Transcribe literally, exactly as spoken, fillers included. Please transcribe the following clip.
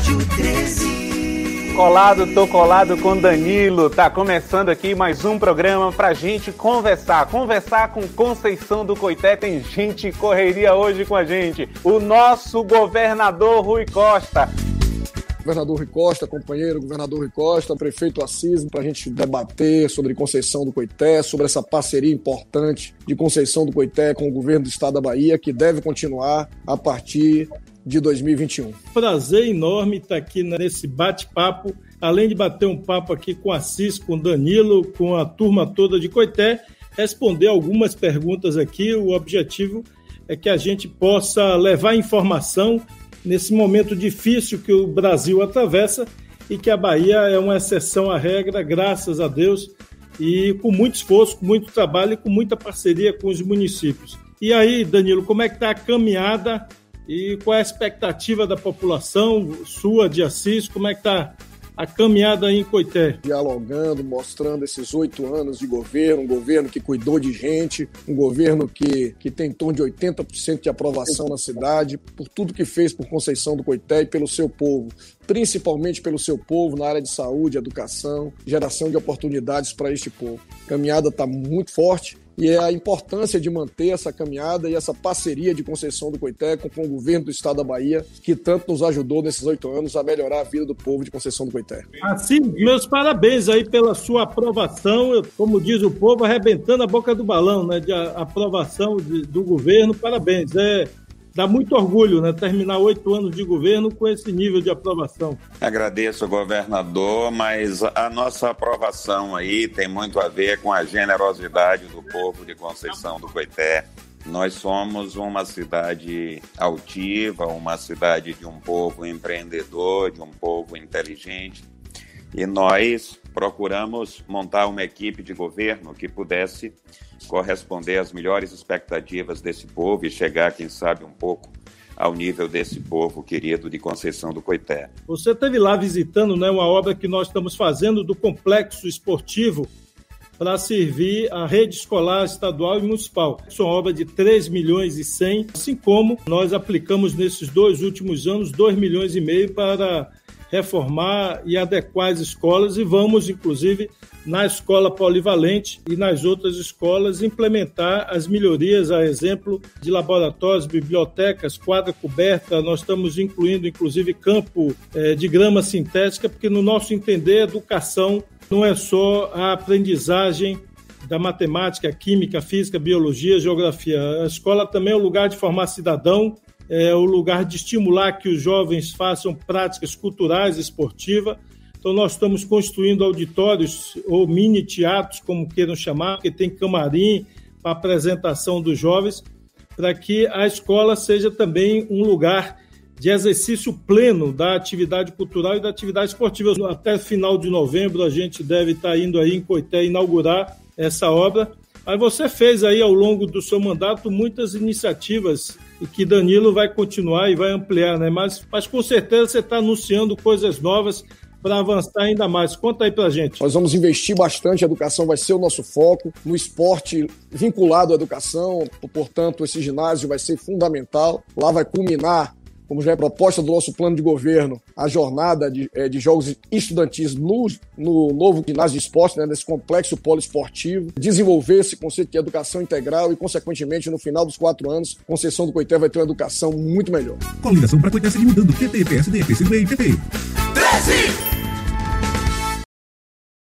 Rádio treze. Colado, tô colado com Danilo. Tá começando aqui mais um programa pra gente conversar. Conversar com Conceição do Coité. Tem gente correria hoje com a gente. O nosso governador Rui Costa. Governador Rui Costa, companheiro, governador Rui Costa, prefeito Assis, para a gente debater sobre Conceição do Coité, sobre essa parceria importante de Conceição do Coité com o governo do estado da Bahia, que deve continuar a partir de dois mil e vinte e um. Prazer enorme estar aqui nesse bate-papo, além de bater um papo aqui com Assis, com Danilo, com a turma toda de Coité, responder algumas perguntas aqui. O objetivo é que a gente possa levar informação nesse momento difícil que o Brasil atravessa e que a Bahia é uma exceção à regra, graças a Deus, e com muito esforço, com muito trabalho e com muita parceria com os municípios. E aí, Danilo, como é que está a caminhada e qual é a expectativa da população sua de Assis? Como é que está a caminhada aí em Coité? Dialogando, mostrando esses oito anos de governo, um governo que cuidou de gente, um governo que, que tem em torno de oitenta por cento de aprovação na cidade, por tudo que fez por Conceição do Coité e pelo seu povo, principalmente pelo seu povo na área de saúde, educação, geração de oportunidades para este povo. A caminhada está muito forte. E é a importância de manter essa caminhada e essa parceria de Conceição do Coité com, com o governo do estado da Bahia, que tanto nos ajudou nesses oito anos a melhorar a vida do povo de Conceição do Coité. Assim, meus parabéns aí pela sua aprovação, eu, como diz o povo, arrebentando a boca do balão, né, de a, aprovação de, do governo, parabéns. É, dá muito orgulho, né, terminar oito anos de governo com esse nível de aprovação. Agradeço, governador, mas a nossa aprovação aí tem muito a ver com a generosidade do povo de Conceição do Coité. Nós somos uma cidade altiva, uma cidade de um povo empreendedor, de um povo inteligente, e nós procuramos montar uma equipe de governo que pudesse corresponder às melhores expectativas desse povo e chegar, quem sabe, um pouco ao nível desse povo querido de Conceição do Coité. Você esteve lá visitando, né, uma obra que nós estamos fazendo do complexo esportivo para servir a rede escolar estadual e municipal. Isso é uma obra de três milhões e cem, assim como nós aplicamos nesses dois últimos anos dois milhões e meio para reformar e adequar as escolas, e vamos, inclusive, na escola polivalente e nas outras escolas, implementar as melhorias, a exemplo de laboratórios, bibliotecas, quadra coberta. Nós estamos incluindo, inclusive, campo eh, de grama sintética, porque, no nosso entender, a educação não é só a aprendizagem da matemática, química, física, biologia, geografia. A escola também é um lugar de formar cidadão, é o lugar de estimular que os jovens façam práticas culturais, esportivas. Então, nós estamos construindo auditórios ou mini-teatros, como queiram chamar, porque tem camarim para apresentação dos jovens, para que a escola seja também um lugar de exercício pleno da atividade cultural e da atividade esportiva. Até final de novembro, a gente deve estar indo aí em Coité inaugurar essa obra. Mas você fez aí, ao longo do seu mandato, muitas iniciativas e que Danilo vai continuar e vai ampliar, né? Mas, mas com certeza você está anunciando coisas novas para avançar ainda mais. Conta aí pra gente. Nós vamos investir bastante, a educação vai ser o nosso foco, no esporte vinculado à educação, portanto, esse ginásio vai ser fundamental. Lá vai culminar, como já é proposta do nosso plano de governo, a jornada de, é, de jogos estudantis no, no novo ginásio de esporte, né, nesse complexo poliesportivo, desenvolver esse conceito de educação integral e, consequentemente, no final dos quatro anos, Conceição do Coité vai ter uma educação muito melhor. Coligação para Coité segue mudando. P T, P S D, P C do B e P P. treze!